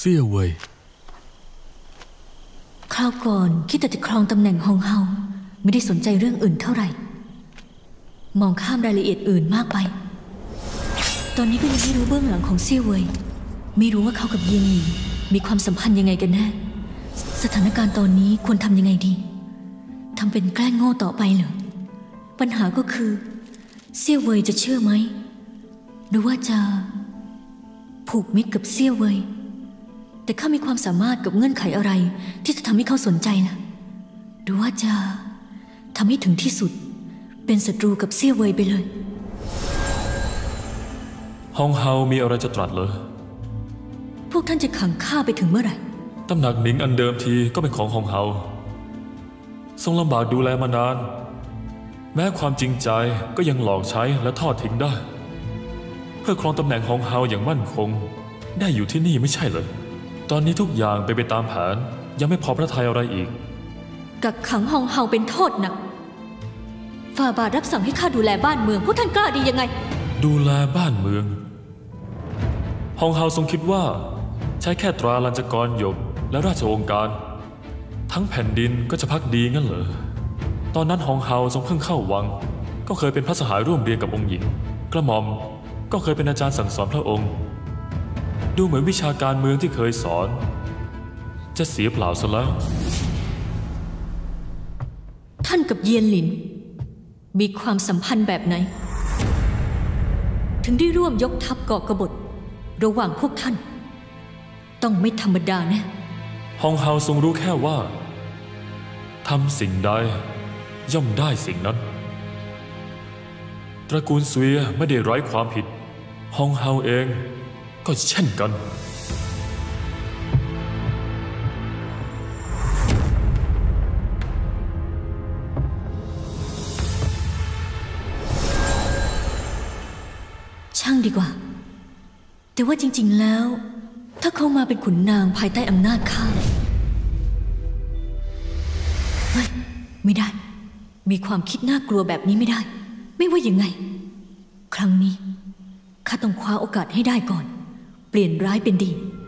เซี่ยเว่ยคราวก่อนคิดแต่จะครองตำแหน่งฮองเฮาไม่ได้สนใจเรื่องอื่นเท่าไหร่มองข้ามรายละเอียดอื่นมากไปตอนนี้ก็ยังไม่รู้เบื้องหลังของเซี่ยเว่ยไม่รู้ว่าเขากับเยียนหนิงมีความสัมพันธ์ยังไงกันแน่สถานการณ์ตอนนี้ควรทำยังไงดีทำเป็นแกล้งโง่ต่อไปเหรอปัญหาก็คือเซี่ยเว่ยจะเชื่อไหมหรือว่าจะผูกมิตรกับเซี่ยเว่ยแต่ข้ามีความสามารถกับเงื่อนไขอะไรที่จะทำให้เขาสนใจล่ะหรือว่าจะทำให้ถึงที่สุดเป็นศัตรูกับเซี่ยเว่ยไปเลยฮองเฮามีอะไรจะตรัสเลยพวกท่านจะขังข้าไปถึงเมื่อไหร่ตำหนักหนิงอันเดิมทีก็เป็นของฮองเฮาทรงลำบากดูแลมานานแม้ความจริงใจก็ยังหลอกใช้และทอดทิ้งได้เพื่อครองตำแหน่งฮองเฮาอย่างมั่นคงได้อยู่ที่นี่ไม่ใช่เลยตอนนี้ทุกอย่างไปตามแผนยังไม่พอพระทัยอะไรอีกกักขังฮองเฮาเป็นโทษหนักฝ่าบาทรับสั่งให้ข้าดูแลบ้านเมืองพวกท่านกล้าดียังไงดูแลบ้านเมืองฮองเฮาทรงคิดว่าใช้แค่ตราลัญจกรหยกและราชองค์การทั้งแผ่นดินก็จะพักดีงั้นเหรอตอนนั้นฮองเฮาทรงเพิ่งเข้าวังก็เคยเป็นพระสหายร่วมเรียนกับองค์หญิงกระหม่อมก็เคยเป็นอาจารย์สั่งสอนพระองค์ดูเหมือนวิชาการเมืองที่เคยสอนจะเสียเปล่าซะแล้วท่านกับเยียนหลินมีความสัมพันธ์แบบไหนถึงได้ร่วมยกทัพก่อกบฏระหว่างพวกท่านต้องไม่ธรรมดาแน่ฮองเฮาทรงรู้แค่ว่าทำสิ่งใดย่อมได้สิ่งนั้นตระกูลเสวียไม่ได้ไร้ความผิดฮองเฮาเองก็เช่นกันช่างดีกว่าแต่ว่าจริงๆแล้วถ้าเขามาเป็นขุนนางภายใต้อำนาจข้าไม่ได้มีความคิดน่ากลัวแบบนี้ไม่ได้ไม่ว่ายังไงครั้งนี้ข้าต้องคว้าโอกาสให้ได้ก่อนเปลี่ยนร้ายเป็นดี